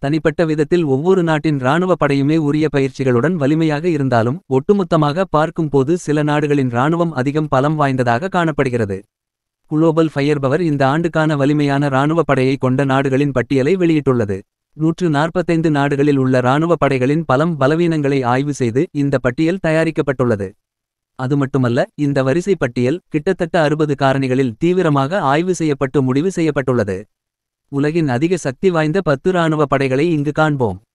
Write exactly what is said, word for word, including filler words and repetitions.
தனிப்பட்ட விதத்தில் ஒவ்வொரு நாட்டின் இராணுவ படையுமே உரிய பயிற்சிகளுடன் வலிமையாக இருந்தாலும் ஒட்டுமொத்தமாக பார்க்கும்போது சில நாடுகளின் இராணுவம் அதிகம் பலம் வாய்ந்ததாக காணப்படுகிறது. குளோபல் ஃபயர்பவர் இந்த ஆண்டுக்கான வலிமையான இராணுவ படையை கொண்ட நாடுகளின் பட்டியலை வெளியிட்டுள்ளது. நூற்று நாற்பத்தைந்து நாடுகளில் உள்ள இராணுவ படைகளின் பலம் பலவீனங்களை ஆய்வு செய்து இந்த பட்டியல் தயாரிக்கப்பட்டுள்ளது. அதுமட்டுமல்ல, இந்த வரிசை பட்டியல் கிட்டத்தட்ட அறுபது காரணிகளில் தீவிரமாக ஆய்வு செய்யப்பட்டு முடிவு செய்யப்பட்டுள்ளது. உலகின் அதிக சக்தி வாய்ந்த பத்து இராணுவ படைகளை இங்கு காண்போம்.